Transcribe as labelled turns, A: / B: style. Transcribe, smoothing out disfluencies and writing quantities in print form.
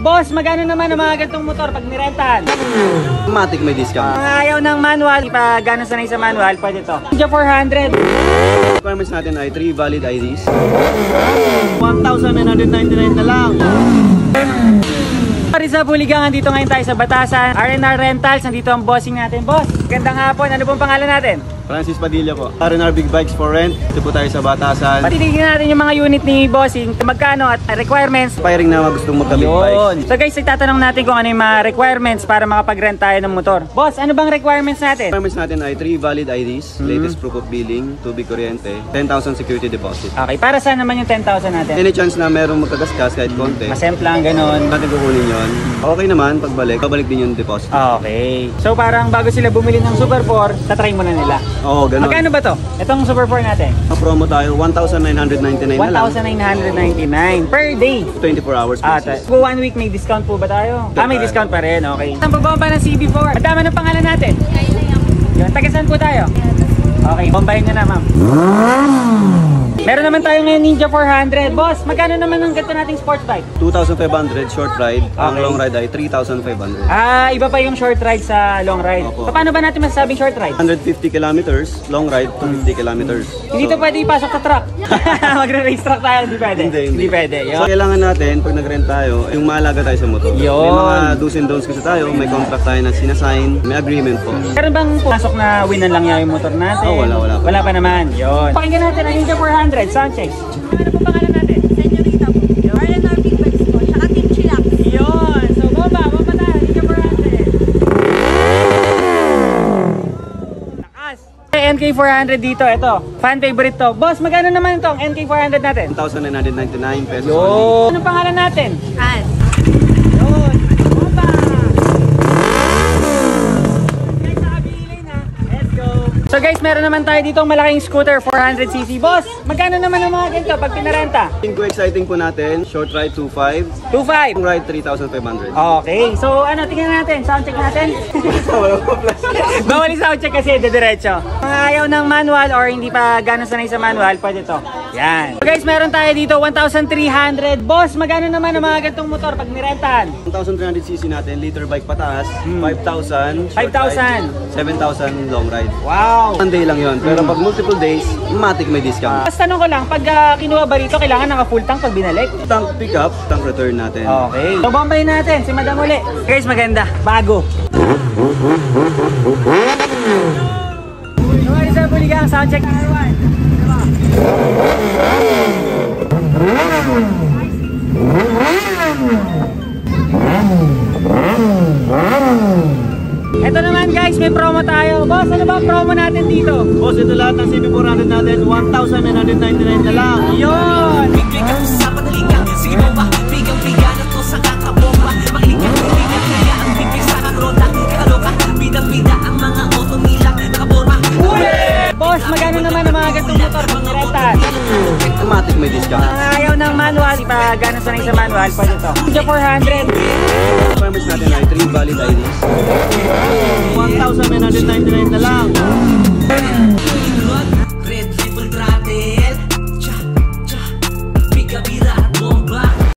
A: Boss, magkano naman ang mga ganitong motor pag nirentahan?
B: Automatic may discount.
A: Kung ayaw ng manual, pag gano'n sanay sa manual, pwede to. Ninja 400.
B: Requirements natin ay 3 valid IDs. 1,999 na lang.
A: Rizal Buligangan, dito ngayon tayo sa Batasan. R&R Rentals, nandito ang bossing natin. Boss, gandang hapon. Ano pong pangalan natin?
B: Francis Padilla po. R&R Big Bikes for Rent. Ito po tayo sa Batasan.
A: Patitignan natin yung mga unit ni bossing, magkano at requirements.
B: Aspiring na gustong magka-big bikes.
A: So guys, itatanong natin kung ano yung mga requirements para makapag-rent tayo ng motor. Boss, ano bang requirements natin?
B: Requirements natin ay 3 valid IDs, latest proof of billing, tubig kuryente, 10,000 security deposit.
A: Okay, para saan naman yung 10,000 natin?
B: Any chance na merong magkagasgas kahit konti,
A: Masemplang, ganon.
B: natin kukunin yun. Okay naman, pagbalik, babalik din yung deposit.
A: Okay. So parang bago sila bumili ng Super 4, tatry muna nila.
B: Oo, ganun.
A: Magkano ba to? Itong Super 4 natin?
B: Promo tayo, 1,999 na lang.
A: 1,999 per day.
B: 24 hours basis.
A: Kung 1 week may discount po ba tayo? May discount pa rin, okay. Saan pagbomba ng CB4? Ang tama ng pangalan natin? Yun, taga-saan po tayo? Okay, bombayin nyo na, ma'am. Meron naman tayo ngayon Ninja 400. Boss, magkano naman ang ganito nating sports bike?
B: 2,500 short ride. Ang
A: Okay.
B: long ride ay 3,500.
A: Iba pa yung short ride sa long ride.
B: Opo.
A: Paano ba natin masasabing short ride?
B: 150 kilometers, long ride, 250 kilometers.
A: Hindi to pwede ipasok sa truck. Magre-race truck tayo, hindi pwede.
B: Hindi
A: pwede.
B: So kailangan natin, pag nag-rent tayo, yung maalaga tayo sa motor.
A: Yun.
B: May mga do's and don'ts kasi tayo, may contract tayo na sinasign, may agreement po.
A: Meron bang pasok na winan lang niya yung motor natin?
B: Wala pa.
A: Wala pa naman. Yun. Pakinggan natin ang Ninja 400, sound checks. Ano po pangalan natin?
C: Senyorita po. R&R Big Bikes po. Tsaka Team Chillax.
A: Yun. So bomba tayo. Ninja 400. Lakas. NK400 dito, ito. Fan favorite to. Boss, magkano naman itong NK400 natin?
B: 1,999 pesos.
A: Yun. Anong pangalan natin?
C: As.
A: Yun. Bomba. Guys, nakabili na. Let's go. So guys, meron naman tayo ditong malaking scooter, 400cc. Boss, magkano naman ang mga ganito pag pinarenta?
B: Yung exciting po natin, short ride 2,500,
A: 2.5.
B: long ride 3,500.
A: Okay. So ano, tingnan natin. Sound check natin. Bawal yung sound check kasi diretso. Kung ayaw ng manual or hindi pa gano'n sanay sa manual, pwede to. Yan. So guys, meron tayo dito 1,300. Boss, magkano naman ang mga ganitong motor pag nirentahan?
B: 1,300cc natin, liter bike pataas, 5,000,
A: 5,000.
B: 7,000 long ride.
A: Wow.
B: One day lang yon, pero pag multiple days, automatic may discount.
A: Tapos tanong ko lang, pag kinuha ba rito, kailangan naka full tank pag binalik?
B: Tank pick up, tank return natin.
A: Okay. So bombayin natin, si Madam uli. Guys, maganda. Bago. Yung Rizal Buligangan, soundcheck number 1. Ito naman guys, may promo tayo. Boss, ano ba ang promo natin dito?
B: Boss, ito lahat ng CB400 natin, 1,999 na lang.
A: Yun! Boss, magkano naman ang mga ganitong motor pag nirentahan?
B: Automatic may discount.
A: Kung ayaw ng manual, pag gano'n sanay sa manual, pwede to. Ninja 400.
B: Requirements natin ay 3 valid IDs. 1,999 na lang.